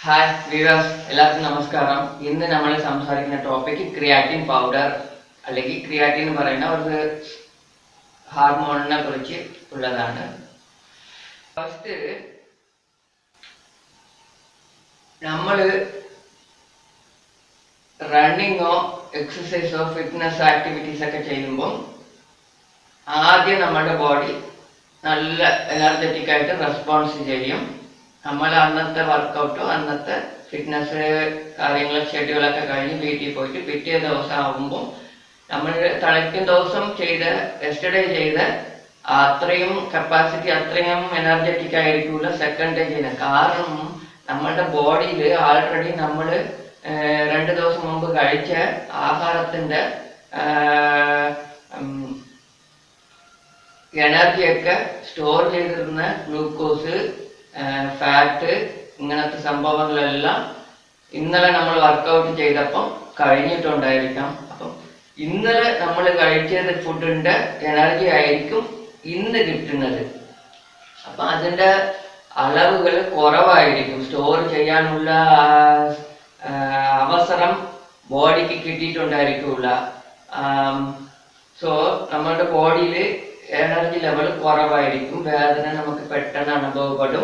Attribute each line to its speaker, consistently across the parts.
Speaker 1: Hi viewers, എല്ലാവർക്കും നമസ്കാരം. ഇന്ന് നമ്മൾ സംസാരിക്കുന്ന ടോപ്പിക് ക്രിയാറ്റിൻ പൗഡർ അല്ലെങ്കിൽ ക്രിയാറ്റിൻ എന്ന് പറയുന്ന ഒരു ഹാർമോണിനെ കുറിച്ച് ഉള്ളതാണ്. ഫസ്റ്റ് നമ്മൾ റണ്ണിങ്ങോ എക്സസൈസോ ഫിറ്റ്നസ് ആക്ടിവിറ്റീസ് ഒക്കെ ചെയ്യുമ്പോൾ ആദ്യം നമ്മുടെ ബോഡി നല്ല എനർജറ്റിക് ആയിട്ട് റെസ്പോൺസ് ചെയ്യും. നമ്മൾ അന്നത്തെ വർക്കൗട്ടോ അന്നത്തെ ഫിറ്റ്നസ് കാര്യങ്ങൾ ഷെഡ്യൂളൊക്കെ കഴിഞ്ഞ് വീട്ടിൽ പോയിട്ട് പിറ്റേ ദിവസം ആകുമ്പോൾ നമ്മൾ തലയ്ക്കും ദിവസം യെസ്റ്റർഡേ ചെയ്ത അത്രയും കപ്പാസിറ്റി അത്രയും എനർജറ്റിക് ആയിരിക്കില്ല സെക്കൻഡ് ഡേ ചെയ്യുന്നത്. കാരണം നമ്മളുടെ ബോഡിയിൽ ആൾറെഡി നമ്മൾ 2 ദിവസം മുമ്പ് കഴിച്ച ആഹാരത്തിന്റെ എനർജിയൊക്കെ സ്റ്റോർ ചെയ്തിരുന്ന ഗ്ലൂക്കോസ്, ഫാറ്റ്, ഇങ്ങനത്തെ സംഭവങ്ങളെല്ലാം ഇന്നലെ നമ്മൾ വർക്കൗട്ട് ചെയ്തപ്പം കഴിഞ്ഞിട്ടുണ്ടായിരിക്കാം. അപ്പം ഇന്നലെ നമ്മൾ കഴിച്ചത് ഫുഡിന്റെ എനർജി ആയിരിക്കും ഇന്ന് കിട്ടുന്നത്. അപ്പൊ അതിന്റെ അളവുകൾ കുറവായിരിക്കും. സ്റ്റോർ ചെയ്യാനുള്ള അവസരം ബോഡിക്ക് കിട്ടിയിട്ടുണ്ടായിരിക്കില്ല. സോ നമ്മളുടെ ബോഡിയിൽ എനർജി ലെവൽ കുറവായിരിക്കും. വേദന നമുക്ക് പെട്ടെന്ന് അനുഭവപ്പെടും.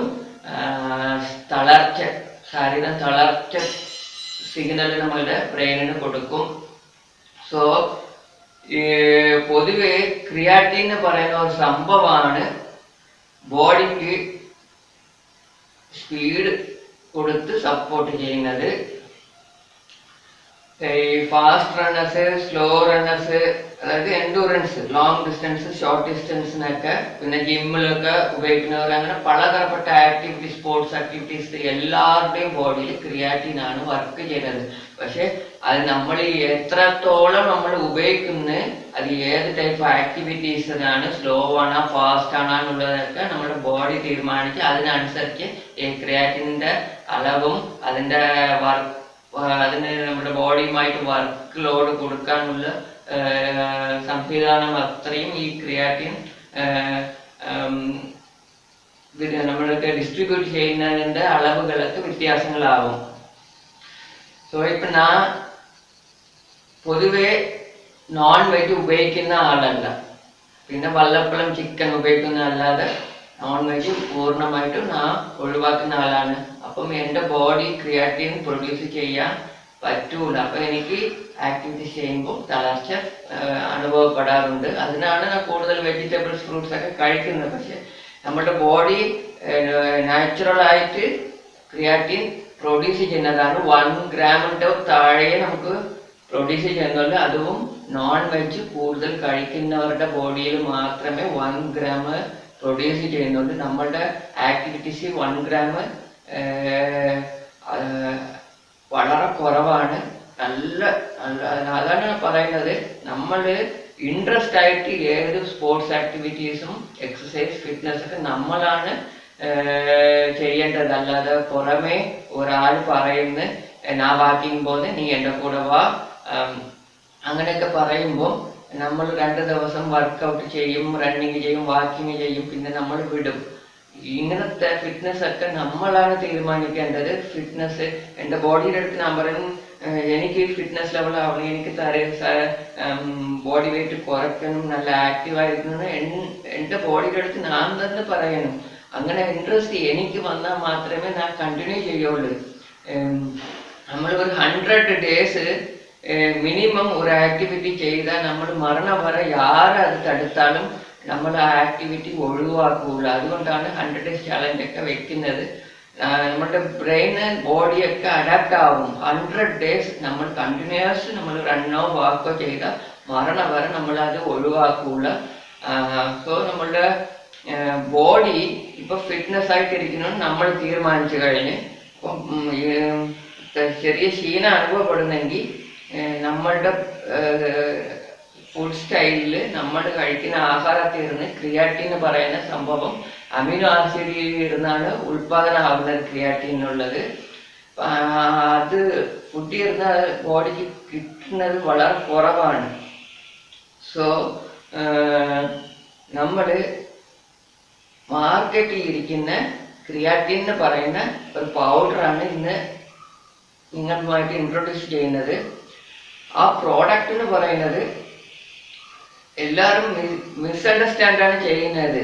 Speaker 1: ശരീരം തളർച്ച സിഗ്നൽ നമ്മളുടെ ബ്രെയിനിന് കൊടുക്കും. സോ പൊതുവെ ക്രിയാറ്റിൻ എന്ന് പറയുന്ന ഒരു സംഭവമാണ് ബോഡിക്ക് സ്പീഡ് കൊടുത്ത് സപ്പോർട്ട് ചെയ്യുന്നത്. ഫാസ്റ്റ് റണ്ണേഴ്സ്, സ്ലോ റണ്ണേഴ്സ്, അതായത് എൻഡൂറൻസ്, ലോങ് ഡിസ്റ്റൻസ്, ഷോർട്ട് ഡിസ്റ്റൻസിനൊക്കെ, പിന്നെ ജിമ്മിലൊക്കെ ഉപയോഗിക്കുന്നവർ, അങ്ങനെ പലതരപ്പെട്ട ആക്ടിവിറ്റീസ്, സ്പോർട്സ് ആക്ടിവിറ്റീസ് എല്ലാവരുടെയും ബോഡിയിൽ ക്രിയാറ്റിൻ ആണ് വർക്ക് ചെയ്യുന്നത്. പക്ഷെ അത് നമ്മൾ എത്രത്തോളം നമ്മൾ ഉപയോഗിക്കുന്നത്, അത് ഏത് ടൈപ്പ് ആക്ടിവിറ്റീസിനാണ്, സ്ലോ ആണോ ഫാസ്റ്റ് ആണോ എന്നുള്ളതൊക്കെ നമ്മുടെ ബോഡി തീരുമാനിച്ച് അതിനനുസരിച്ച് ഈ ക്രിയാറ്റിൻ്റെ അളവും അതിന് നമ്മുടെ ബോഡിയുമായിട്ട് വർക്ക് ലോഡ് കൊടുക്കാനുള്ള സംവിധാനം അത്രയും ഈ ക്രിയാറ്റിൻ നമ്മൾക്ക് ഡിസ്ട്രിബ്യൂട്ട് ചെയ്യുന്നതിൻ്റെ അളവുകളൊക്കെ വ്യത്യാസങ്ങളാവും. സോ ഇപ്പൊ ഞാൻ പൊതുവെ നോൺ വെജ് ഉപയോഗിക്കുന്ന ആളല്ല, പിന്നെ വല്ലപ്പോഴും ചിക്കൻ ഉപയോഗിക്കുന്ന അല്ലാതെ നോൺ വെജ് പൂർണ്ണമായിട്ടും ഞാൻ ഒഴിവാക്കുന്ന ആളാണ്. അപ്പം എൻ്റെ ബോഡി ക്രിയാറ്റിൻ പ്രൊഡ്യൂസ് ചെയ്യാൻ പറ്റൂല. അപ്പൊ എനിക്ക് ആക്ടിവിറ്റീസ് ചെയ്യുമ്പോൾ തളർച്ച അനുഭവപ്പെടാറുണ്ട്. അതിനാണ് ഞാൻ കൂടുതൽ വെജിറ്റബിൾസ്, ഫ്രൂട്ട്സ് ഒക്കെ കഴിക്കുന്നത്. പക്ഷെ നമ്മുടെ ബോഡി നാച്ചുറലായിട്ട് ക്രിയാറ്റിൻ പ്രൊഡ്യൂസ് ചെയ്യുന്നതാണ്. 1 ഗ്രാമിൻ്റെ താഴെ നമുക്ക് പ്രൊഡ്യൂസ് ചെയ്യുന്നുള്ളൂ. അതും നോൺ വെജ് കൂടുതൽ കഴിക്കുന്നവരുടെ ബോഡിയിൽ മാത്രമേ 1 ഗ്രാം പ്രൊഡ്യൂസ് ചെയ്യുന്നുള്ളൂ. നമ്മളുടെ ആക്ടിവിറ്റീസ് 1 ഗ്രാം വളരെ കുറവാണ്. അതാണ് പറയുന്നത്, നമ്മൾ ഇൻട്രസ്റ്റ് ആയിട്ട് ഏത് സ്പോർട്സ് ആക്ടിവിറ്റീസും എക്സസൈസ് ഫിറ്റ്നസ് ഒക്കെ നമ്മളാണ് ചെയ്യേണ്ടത്. അല്ലാതെ പുറമേ ഒരാൾ പറയുന്ന ഞാൻ വാക്കിങ് പോകുന്ന നീ എൻ്റെ കൂടെ വാ അങ്ങനെയൊക്കെ പറയുമ്പോൾ നമ്മൾ 2 ദിവസം വർക്കൗട്ട് ചെയ്യും, റണ്ണിങ് ചെയ്യും, വാക്കിങ് ചെയ്യും, പിന്നെ നമ്മൾ വിടും. ഇങ്ങനത്തെ ഫിറ്റ്നസ് ഒക്കെ നമ്മളാണ് തീരുമാനിക്കേണ്ടത്. ഫിറ്റ്നസ് എൻ്റെ ബോഡിയുടെ അടുത്ത് ഞാൻ പറയും, എനിക്ക് ഫിറ്റ്നസ് ലെവൽ ആവണം, എനിക്ക് ബോഡി വെയിറ്റ് കുറയ്ക്കണം, നല്ല ആക്റ്റീവ് ആയിരിക്കണം, എൻ്റെ ബോഡിയുടെ അടുത്ത് ഞാൻ തന്നെ പറയണം. അങ്ങനെ ഇൻട്രസ്റ്റ് എനിക്ക് വന്നാൽ മാത്രമേ ഞാൻ കണ്ടിന്യൂ ചെയ്യുള്ളൂ. നമ്മൾ ഒരു 100 ഡേയ്സ് മിനിമം ഒരു ആക്ടിവിറ്റി ചെയ്താൽ നമ്മൾ മരണം വരെ ആരത് തടുത്താലും നമ്മൾ ആ ആക്ടിവിറ്റി ഒഴിവാക്കൂല. അതുകൊണ്ടാണ് 100 ഡേയ്സ് ചാലഞ്ചൊക്കെ വെക്കുന്നത്. നമ്മുടെ ബ്രെയിന് ബോഡിയൊക്കെ അഡാപ്റ്റ് ആവും. 100 ഡേയ്സ് നമ്മൾ കണ്ടിന്യൂസ് നമ്മൾ റണ്ണോ വാക്കോ ചെയ്താൽ മരണം വരെ നമ്മളത് ഒഴിവാക്കൂല. സോ നമ്മളുടെ ബോഡി ഇപ്പൊ ഫിറ്റ്നസ് ആയിട്ടിരിക്കുന്നു നമ്മൾ തീരുമാനിച്ചു കഴിഞ്ഞ്, ഇപ്പം ചെറിയ ക്ഷീണം അനുഭവപ്പെടുന്നെങ്കിൽ നമ്മളുടെ ഫുഡ് സ്റ്റൈലിൽ നമ്മൾ കഴിക്കുന്ന ആഹാരത്തിൽ ഇരുന്ന് ക്രിയാറ്റിൻ എന്ന് പറയുന്ന സംഭവം അമിനോ ആസിഡിൽ ഇരുന്നാണ് ഉൽപാദനമാകുന്നത് ക്രിയാറ്റിനുള്ളത്. അത് ഫുഡ് ഇരുന്ന ബോഡിക്ക് കിട്ടുന്നത് വളരെ കുറവാണ്. സോ നമ്മൾ മാർക്കറ്റിൽ ഇരിക്കുന്ന ക്രിയാറ്റിൻ എന്ന് പറയുന്ന ഒരു പൗഡറാണ് ഇന്ന് നിങ്ങളുമായിട്ട് ഇൻട്രൊഡ്യൂസ് ചെയ്യുന്നത്. ആ പ്രോഡക്റ്റ് എന്ന് പറയുന്നത് എല്ലാവരും മിസ്അണ്ടർസ്റ്റാൻഡാണ് ചെയ്യുന്നത്.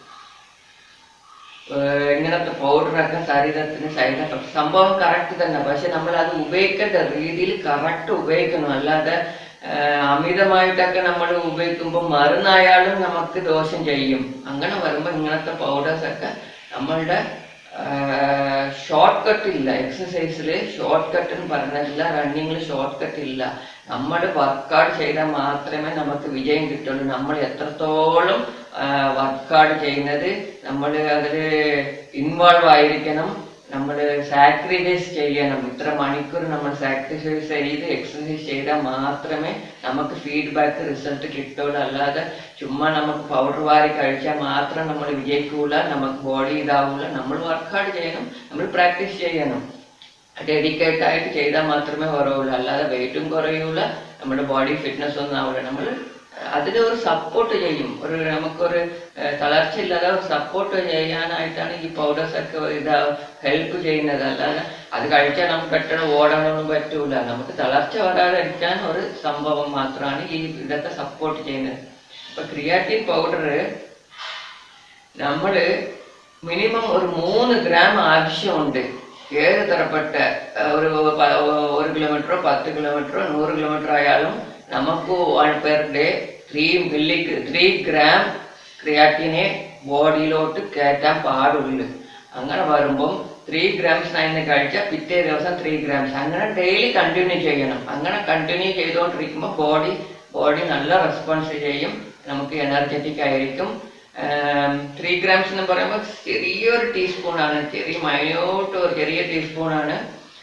Speaker 1: ഇങ്ങനത്തെ പൗഡറൊക്കെ ശരീരത്തിന് സൈഡ് എഫക്ട് സംഭവം കറക്റ്റ് തന്നെ, പക്ഷെ നമ്മൾ അത് ഉപയോഗിക്കേണ്ട രീതിയിൽ കറക്റ്റ് ഉപയോഗിക്കണം. അല്ലാതെ അമിതമായിട്ടൊക്കെ നമ്മൾ ഉപയോഗിക്കുമ്പോൾ മരുന്നായാലും നമുക്ക് ദോഷം ചെയ്യും. അങ്ങനെ വരുമ്പോൾ ഇങ്ങനത്തെ പൗഡേഴ്സൊക്കെ നമ്മളുടെ ഷോർട്ട് കട്ട് ഇല്ല. എക്സസൈസിൽ ഷോർട്ട് കട്ട് എന്ന് പറഞ്ഞില്ല, റണ്ണിങ്ങിൽ ഷോർട്ട് കട്ട് ഇല്ല. നമ്മൾ വർക്കൗട്ട് ചെയ്താൽ മാത്രമേ നമുക്ക് വിജയം കിട്ടുള്ളൂ. നമ്മൾ എത്രത്തോളം വർക്കൗട്ട് ചെയ്യുന്നത്, നമ്മൾ അതിൽ ഇൻവോൾവ് ആയിരിക്കണം. നമ്മൾ സാക്രിഫൈസ് ചെയ്യണം. ഇത്ര മണിക്കൂർ നമ്മൾ സാക്രിഫൈസ് ചെയ്ത് എക്സസൈസ് ചെയ്താൽ മാത്രമേ നമുക്ക് ഫീഡ്ബാക്ക് റിസൾട്ട് കിട്ടുള്ളൂ. അല്ലാതെ ചുമ്മാ നമുക്ക് പൗഡർ വാരി കഴിച്ചാൽ മാത്രം നമ്മൾ വിജയിക്കൂല, നമുക്ക് ബോഡി ഇതാവൂല. നമ്മൾ വർക്കൗട്ട് ചെയ്യണം, നമ്മൾ പ്രാക്ടീസ് ചെയ്യണം. ഡെഡിക്കേറ്റ് ആയിട്ട് ചെയ്താൽ മാത്രമേ കുറവുള്ളൂ. അല്ലാതെ വെയിറ്റും കുറയൂല, നമ്മുടെ ബോഡി ഫിറ്റ്നസ് ഒന്നും ആവില്ല. നമ്മൾ അതിലൊരു സപ്പോർട്ട് ചെയ്യും. നമുക്കൊരു തളർച്ചയില്ലാതെ ഒരു സപ്പോർട്ട് ചെയ്യാനായിട്ടാണ് ഈ പൗഡേഴ്സൊക്കെ ഹെൽപ്പ് ചെയ്യുന്നത്. അല്ലാതെ അത് കഴിച്ചാൽ നമുക്ക് പെട്ടെന്ന് ഓടാനൊന്നും പറ്റൂല. നമുക്ക് തളർച്ച വരാതിരിക്കാൻ ഒരു സംഭവം മാത്രമാണ് ഇതൊക്കെ സപ്പോർട്ട് ചെയ്യുന്നത്. ഇപ്പൊ ക്രിയാറ്റിൻ പൗഡർ നമ്മൾ മിനിമം ഒരു 3 ഗ്രാം ആവശ്യമുണ്ട്. ഏത് തരപ്പെട്ട ഒരു 1 കിലോമീറ്ററോ 10 കിലോമീറ്ററോ 100 കിലോമീറ്റർ ആയാലും നമുക്ക് 1 പെർ ഡേ 3 ഗ്രാം ക്രിയാറ്റിനെ ബോഡിയിലോട്ട് കയറ്റാൻ പാടുള്ളൂ. അങ്ങനെ വരുമ്പം 3 ഗ്രാംസ് അതിന് കഴിച്ചാൽ പിറ്റേ ദിവസം 3 ഗ്രാംസ് അങ്ങനെ ഡെയിലി കണ്ടിന്യൂ ചെയ്യണം. അങ്ങനെ കണ്ടിന്യൂ ചെയ്തുകൊണ്ടിരിക്കുമ്പോൾ ബോഡി നല്ല റെസ്പോൺസ് ചെയ്യും, നമുക്ക് എനർജറ്റിക് ആയിരിക്കും. 3 ഗ്രാംസ് എന്ന് പറയുമ്പോൾ ചെറിയൊരു ടീസ്പൂണാണ്, ചെറിയ ടീസ്പൂണാണ്.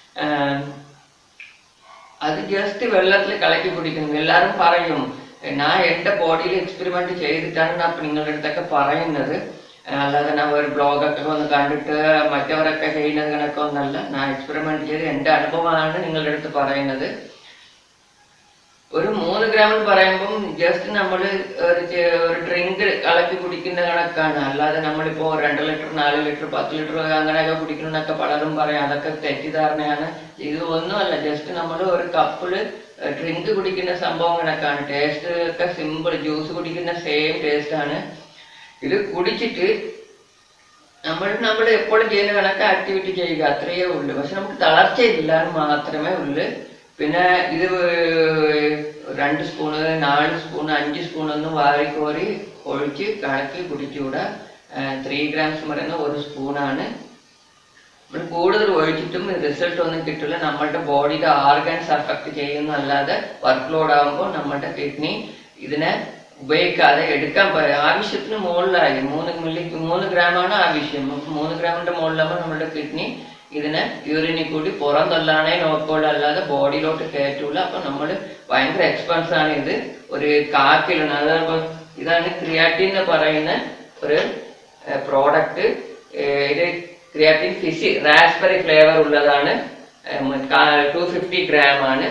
Speaker 1: അത് ജസ്റ്റ് വെള്ളത്തിൽ കലക്കി കുടിക്കണം. എല്ലാവരും പറയും, ഞാൻ എൻ്റെ ബോഡിയിൽ എക്സ്പെരിമെന്റ് ചെയ്തിട്ടാണ് ഞാൻ നിങ്ങളുടെ അടുത്തൊക്കെ പറയുന്നത്. അല്ലാതെ ഞാൻ ഒരു ബ്ലോഗൊക്കെ ഒന്ന് കണ്ടിട്ട് മറ്റവരൊക്കെ ചെയ്യുന്നത് കണക്കെ ഒന്നല്ല. ഞാൻ എക്സ്പെരിമെന്റ് ചെയ്ത് എൻ്റെ അനുഭവമാണ് നിങ്ങളുടെ അടുത്ത് പറയുന്നത്. ഒരു 3 ഗ്രാം എന്ന് പറയുമ്പം ജസ്റ്റ് നമ്മൾ ഒരു ഡ്രിങ്ക് കലക്കി കുടിക്കുന്ന കണക്കാണ്. അല്ലാതെ നമ്മളിപ്പോ 2 ലിറ്റർ 4 ലിറ്റർ 10 ലിറ്റർ അങ്ങനെയൊക്കെ കുടിക്കണമെന്നൊക്കെ പലരും പറയും. അതൊക്കെ തെറ്റിദ്ധാരണയാണ്. ഇത് ഒന്നുമല്ല, ജസ്റ്റ് നമ്മൾ ഒരു കപ്പില് ഡ്രിങ്ക് കുടിക്കുന്ന സംഭവം കണക്കാണ്. ടേസ്റ്റ് ഒക്കെ സിമ്പിൾ, ജ്യൂസ് കുടിക്കുന്ന സെയിം ടേസ്റ്റ് ആണ്. ഇത് കുടിച്ചിട്ട് നമ്മൾ എപ്പോഴും ചെയ്യുന്ന കണക്ക് ആക്ടിവിറ്റി ചെയ്യുക, അത്രയേ ഉള്ളൂ. പക്ഷെ നമുക്ക് തളർച്ചയില്ല മാത്രമേ ഉള്ളൂ. പിന്നെ ഇത് 2 സ്പൂണ് 4 സ്പൂണ് 5 സ്പൂണൊന്നും വാരിക്കോരി ഒഴിച്ച് കണക്കി കുടിച്ചുകൂടാ. 3 ഗ്രാംസ് പറയുന്ന 1 സ്പൂണാണ്. നമ്മൾ കൂടുതൽ ഒഴിച്ചിട്ടും റിസൾട്ട് ഒന്നും കിട്ടില്ല. നമ്മളുടെ ബോഡിയുടെ ഓർഗൻസ് അഫക്ട് ചെയ്യുന്നതല്ലാതെ വർക്ക് ലോഡ് ആകുമ്പോൾ നമ്മളുടെ കിഡ്നി ഇതിനെ ഉപയോഗിക്കാതെ എടുക്കാൻ ആവശ്യത്തിന് മുകളിലായി 3 ഗ്രാമാണ് ആവശ്യം. 3 ഗ്രാമിന്റെ മുകളിലാകുമ്പോൾ നമ്മുടെ കിഡ്നി ഇതിനെ യൂറിനിൽ കൂടി പുറം തള്ളാനേ നോക്കുള്ളൂ, അല്ലാതെ ബോഡിയിലോട്ട് കയറ്റൂല. അപ്പൊ നമ്മൾ ഭയങ്കര എക്സ്പെൻസ് ആണ് ഇത്. ഒരു 1/4 കിലോ, അതായത് ഇതാണ് ക്രിയാറ്റിൻ എന്ന് പറയുന്ന ഒരു പ്രോഡക്റ്റ്. ഇത് ക്രിയാറ്റിൻ ഫിസി റാസ്ബെറി ഫ്ലേവർ ഉള്ളതാണ്. 250 ഗ്രാം ആണ്.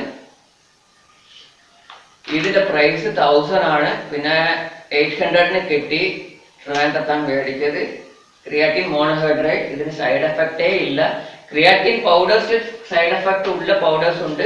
Speaker 1: ഇതിന്റെ പ്രൈസ് 1000 ആണ്. പിന്നെ 800-ന് കിട്ടി, ട്രിവാൻഡ്രത്താണ് മേടിച്ചത്. ക്രിയാറ്റിൻ മോണോഹൈഡ്രേറ്റ്, ഇതിന് സൈഡ് എഫക്റ്റേ ഇല്ല. ക്രിയാറ്റിൻ പൗഡേഴ്സ് സൈഡ് എഫക്റ്റ് ഉള്ള പൗഡേഴ്സ് ഉണ്ട്.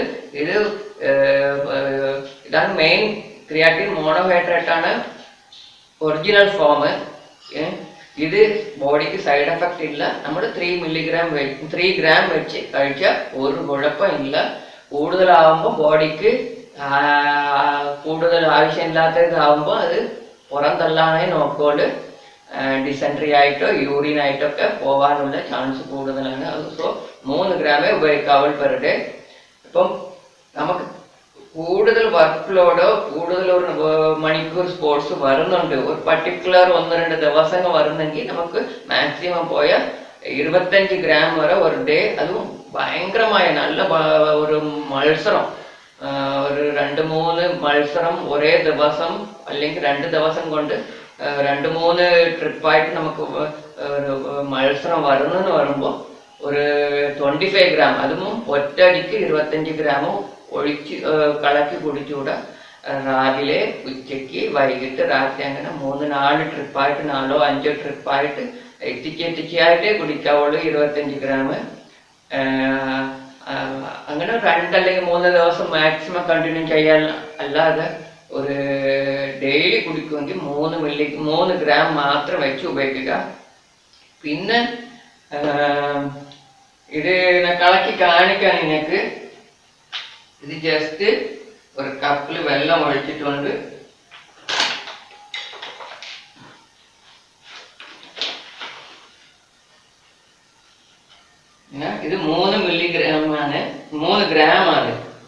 Speaker 1: ഇതാണ് മെയിൻ. ക്രിയാറ്റിൻ മോണോഹൈഡ്രേറ്റ് ആണ് ഒറിജിനൽ ഫോം. ഇത് ബോഡിക്ക് സൈഡ് എഫക്റ്റ് ഇല്ല. നമ്മൾ 3 ഗ്രാം വെച്ച് കഴിച്ചാൽ ഒരു കുഴപ്പമില്ല. കൂടുതലാവുമ്പോൾ ബോഡിക്ക് കൂടുതൽ ആവശ്യമില്ലാത്തതാവുമ്പോൾ അത് പുറം തള്ളാനേ നോക്കുള്ളൂ. ഡിസെൻട്രി ആയിട്ടോ യൂറിൻ ആയിട്ടോ ഒക്കെ പോകാനുള്ള ചാൻസ് കൂടുതലാണ്. അത് 3 ഗ്രാമേ ഉപയോഗിക്കാവുള്ളൂ പെർ ഡേ. ഇപ്പം നമുക്ക് കൂടുതൽ വർക്ക് ലോഡോ കൂടുതൽ ഒരു മണിക്കൂർ സ്പോർട്സ് വരുന്നുണ്ട്, ഒരു പർട്ടിക്കുലർ 1-2 ദിവസങ്ങൾ വരുന്നെങ്കിൽ നമുക്ക് മാക്സിമം പോയ 25 ഗ്രാം വരെ ഒരു ഡേ. അതും ഭയങ്കരമായ നല്ല ഒരു മത്സരം, ഒരു 2-3 മത്സരം ഒരേ ദിവസം അല്ലെങ്കിൽ 2 ദിവസം കൊണ്ട് 2-3 ട്രിപ്പായിട്ട് നമുക്ക് മത്സരം വരുന്നെന്ന് പറയുമ്പോൾ ഒരു 25 ഗ്രാം, അതും ഒറ്റയടിക്ക് 25 ഗ്രാമും ഒഴിച്ച് കലക്കി കുടിച്ചുകൂടാ. രാവിലെ, ഉച്ചയ്ക്ക്, വൈകിട്ട്, രാത്രി അങ്ങനെ 3-4 ട്രിപ്പായിട്ട് 4-5 ട്രിപ്പായിട്ട് എത്തിക്കായിട്ട് കുടിക്കാവുള്ളൂ 25 ഗ്രാം. അങ്ങനെ 2 അല്ലെങ്കിൽ 3 ദിവസം മാക്സിമം കണ്ടിന്യൂ ചെയ്യാൻ. അല്ലാതെ ഒരു ഡെയിലി കുടിക്കുമെങ്കിൽ 3 ഗ്രാം മാത്രം വെച്ച് ഉപയോഗിക്കുക. പിന്നെ ഇത് കളക്കി കാണിക്കാൻ നിങ്ങൾക്ക് ഇത് ജസ്റ്റ് ഒരു കപ്പിൽ വെള്ളം ഒഴിച്ചിട്ടുണ്ട്. ഇത് 3 മില്ലിഗ്രാമാണ്, 3 ഗ്രാം ആണ്.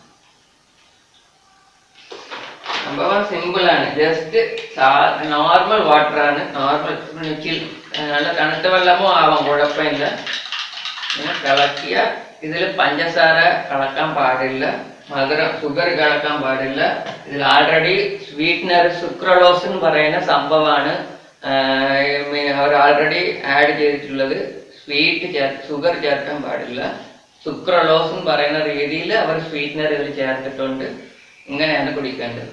Speaker 1: സംഭവം സിമ്പിൾ ആണ്. ജസ്റ്റ് നോർമൽ വാട്ടർ ആണ്. നോർമൽ നല്ല തണുത്ത വെള്ളമോ ആവാം, കുഴപ്പമില്ല. കളക്കിയ ഇതിൽ പഞ്ചസാര കളക്കാൻ പാടില്ല, ഷുഗർ കളക്കാൻ പാടില്ല. ഇതിൽ ആൾറെഡി സ്വീറ്റ്നർ സുക്രലോസ് എന്ന് പറയുന്ന സംഭവമാണ് അവർ ആൾറെഡി ആഡ് ചെയ്തിട്ടുള്ളത്. ഷുഗർ ചേർക്കാൻ പാടില്ല. സുക്രലോസ് എന്ന് പറയുന്ന രീതിയിൽ അവർ സ്വീറ്റ്നർ ഇതിൽ ചേർത്തിട്ടുണ്ട്. ഇങ്ങനെയാണ് കുടിക്കേണ്ടത്.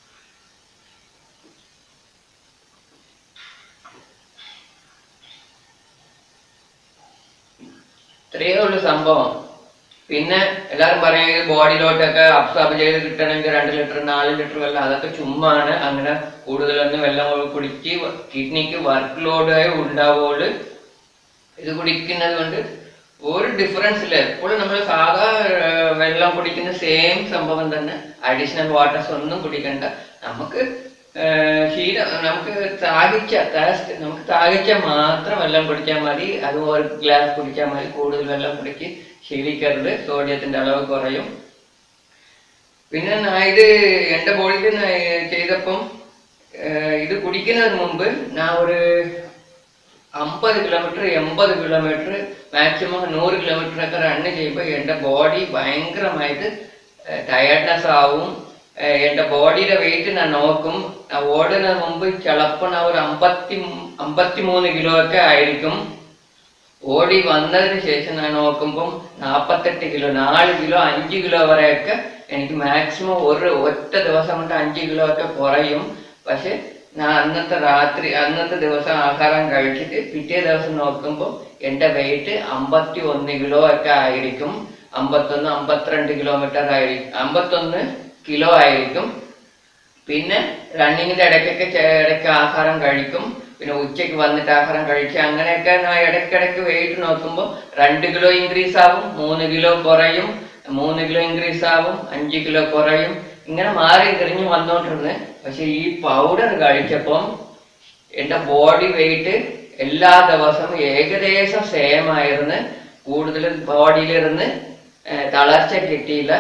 Speaker 1: ഇത്രയേ ഉള്ളു സംഭവം. പിന്നെ എല്ലാവരും പറയുന്നത് ബോഡിയിലോട്ടൊക്കെ അബ്സോർബ് ചെയ്ത് കിട്ടണമെങ്കിൽ 2 ലിറ്റർ 4 ലിറ്റർ വെള്ളം, അതൊക്കെ ചുമ്മാണ്. അങ്ങനെ കൂടുതലൊന്നും വെള്ളം കുടിച്ച് കിഡ്നിക്ക് വർക്ക് ലോഡായി ഉണ്ടാവുള്ളൂ. ഇത് കുടിക്കുന്നത് കൊണ്ട് ഒരു ഡിഫറൻസ് ഇല്ല. എപ്പോഴും നമ്മൾ സാധാ വെള്ളം കുടിക്കുന്ന സെയിം സംഭവം തന്നെ. അഡീഷണൽ വാട്ടേഴ്സ് ഒന്നും കുടിക്കണ്ട. നമുക്ക് നമുക്ക് താകിച്ച മാത്രം വെള്ളം കുടിച്ചാൽ മതി. അത് ഒരു ഗ്ലാസ് കുടിച്ചാൽ മതി. കൂടുതൽ വെള്ളം കുടിച്ച് ശീലിക്കരുത്, സോഡിയത്തിന്റെ അളവ് കുറയും. പിന്നെ ഇത് എൻ്റെ ബോഡിയിൽ ചെയ്തപ്പം ഇത് കുടിക്കുന്നതിന് മുമ്പ് ഞാൻ ഒരു 50 കിലോമീറ്റർ 80 കിലോമീറ്റർ മാക്സിമം 100 കിലോമീറ്റർ ഒക്കെ റണ്ണ് ചെയ്യുമ്പോൾ എൻ്റെ ബോഡി ഭയങ്കരമായിട്ട് ടയർഡ്നെസ് ആവും. എൻ്റെ ബോഡിയുടെ വെയിറ്റ് ഞാൻ നോക്കും. ഓടുന്നതിന് മുമ്പ് ചിലപ്പോൾ ഒരു 53 കിലോ ഒക്കെ ആയിരിക്കും. ഓടി വന്നതിന് ശേഷം ഞാൻ നോക്കുമ്പം 48 കിലോ, 4 കിലോ 5 കിലോ വരെയൊക്കെ എനിക്ക് മാക്സിമം ഒറ്റ ദിവസം കൊണ്ട് 5 കിലോ ഒക്കെ കുറയും. പക്ഷെ ഞാൻ അന്നത്തെ ദിവസം ആഹാരം കഴിച്ചിട്ട് പിറ്റേ ദിവസം നോക്കുമ്പോൾ എൻ്റെ വെയിറ്റ് 51 കിലോ ഒക്കെ ആയിരിക്കും. 51-52 കിലോമീറ്റർ ആയിരിക്കും, 51 കിലോ ആയിരിക്കും. പിന്നെ റണ്ണിങ്ങിന്റെ ഇടയ്ക്ക് ആഹാരം കഴിക്കും. പിന്നെ ഉച്ചയ്ക്ക് വന്നിട്ട് ആഹാരം കഴിച്ച് അങ്ങനെയൊക്കെ ഞാൻ ഇടയ്ക്കിടയ്ക്ക് വെയിറ്റ് നോക്കുമ്പോൾ 2 കിലോ ഇൻക്രീസ് ആവും, 3 കിലോ കുറയും, 3 കിലോ ഇൻക്രീസ് ആവും, 5 കിലോ കുറയും. ഇങ്ങനെ മാറി തിരിഞ്ഞ് വന്നോണ്ടിരുന്നത്. പക്ഷെ ഈ പൗഡർ കഴിച്ചപ്പം എൻ്റെ ബോഡി വെയിറ്റ് എല്ലാ ദിവസവും ഏകദേശം സെയിം ആയിരുന്നു. കൂടുതൽ ബോഡിയിലിരുന്ന് തളർച്ച കിട്ടിയില്ല.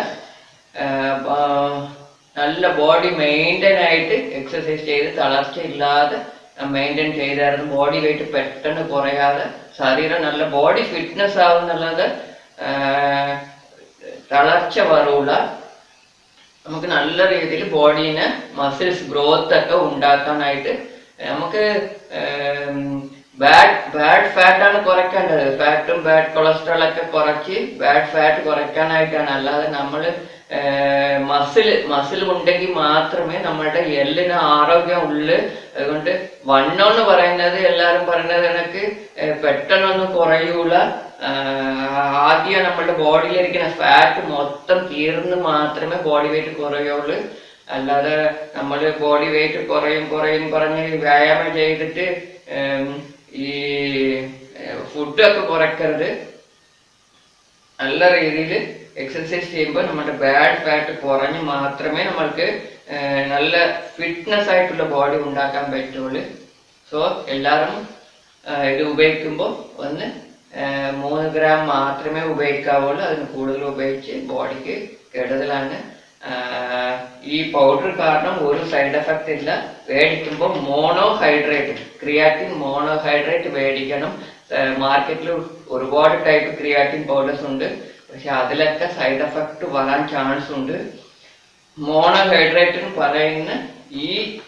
Speaker 1: നല്ല ബോഡി മെയിൻറ്റെയിൻ ആയിട്ട് എക്സസൈസ് ചെയ്ത് തളർച്ച ഇല്ലാതെ മെയിൻറ്റെയിൻ ചെയ്തായിരുന്നു. ബോഡി വെയിറ്റ് പെട്ടെന്ന് കുറയാതെ ശരീരം നല്ല ബോഡി ഫിറ്റ്നസ് ആവുന്നുള്ളത്, തളർച്ച വരൂല. നമുക്ക് നല്ല രീതിയിൽ ബോഡീനെ മസിൽസ് ഗ്രോത്ത് ഒക്കെ ഉണ്ടാക്കാനായിട്ട് നമുക്ക് ബാഡ് ഫാറ്റാണ് കുറയ്ക്കേണ്ടത്. ഫാറ്റും ബാഡ് കൊളസ്ട്രോൾ ഒക്കെ കുറച്ച് ബാഡ് ഫാറ്റ് കുറയ്ക്കാനായിട്ടാണ്. അല്ലാതെ നമ്മൾ മസിൽ ഉണ്ടെങ്കിൽ മാത്രമേ നമ്മളുടെ എല്ലിന് ആരോഗ്യം ഉള്ളു. അതുകൊണ്ട് വണ്ണം എന്ന് പറയുന്നത് എല്ലാവരും പറയുന്നത് എനിക്ക് പെട്ടെന്നൊന്നും കുറയൂല. ആദ്യം നമ്മളുടെ ബോഡിയിലിരിക്കുന്ന ഫാറ്റ് മൊത്തം തീർന്ന് മാത്രമേ ബോഡി വെയിറ്റ് കുറയുള്ളൂ. അല്ലാതെ നമ്മൾ ബോഡി വെയിറ്റ് കുറയും പറഞ്ഞ് വ്യായാമം ചെയ്തിട്ട് ഈ ഫുഡൊക്കെ കുറയ്ക്കരുത്. നല്ല രീതിയിൽ എക്സസൈസ് ചെയ്യുമ്പോൾ നമ്മുടെ ബാഡ് ഫാറ്റ് കുറഞ്ഞ് മാത്രമേ നമ്മൾക്ക് നല്ല ഫിറ്റ്നസ് ആയിട്ടുള്ള ബോഡി ഉണ്ടാക്കാൻ പറ്റുള്ളൂ. സോ എല്ലാവരും ഇത് ഉപയോഗിക്കുമ്പോൾ 3 ഗ്രാം മാത്രമേ ഉപയോഗിക്കാവുള്ളൂ. അതിന് കൂടുതൽ ഉപയോഗിച്ച് ബോഡിക്ക് കെടുതലാണ്. ഈ പൗഡർ കാരണം ഒരു സൈഡ് എഫക്റ്റ് ഇല്ല. മേടിക്കുമ്പോൾ ക്രിയാറ്റിൻ മോണോഹൈഡ്രേറ്റ് മേടിക്കണം. മാർക്കറ്റിൽ ഒരുപാട് ടൈപ്പ് ക്രിയാറ്റിൻ പൗഡേഴ്സ് ഉണ്ട്. പക്ഷെ അതിലൊക്കെ സൈഡ് എഫക്റ്റ് വരാൻ ചാൻസ് ഉണ്ട്. മോണോഹൈഡ്രേറ്റ് എന്ന് പറയുന്ന ഈ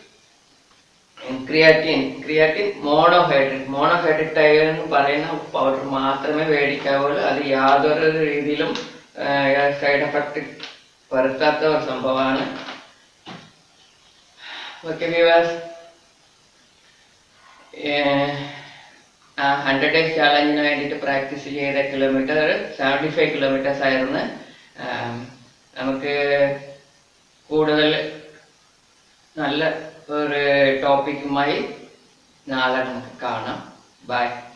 Speaker 1: ക്രിയാറ്റിൻ മോണോഹൈഡ്രേറ്റ് എന്ന് പറയുന്ന പൗഡർ മാത്രമേ മേടിക്കാവുള്ളൂ. അത് യാതൊരു രീതിയിലും സൈഡ് എഫക്റ്റ് വരുത്താത്ത ഒരു സംഭവമാണ്. ഓക്കെ വ്യൂവേഴ്സ്, 100 days ചാലഞ്ചിന് വേണ്ടിയിട്ട് പ്രാക്ടീസ് ചെയ്ത കിലോമീറ്റർ 75 kilometers ആയിരുന്നു. നമുക്ക് കൂടുതൽ നല്ല ഒരു ടോപ്പിക്കുമായി നാളെ നമുക്ക് കാണാം. ബൈ.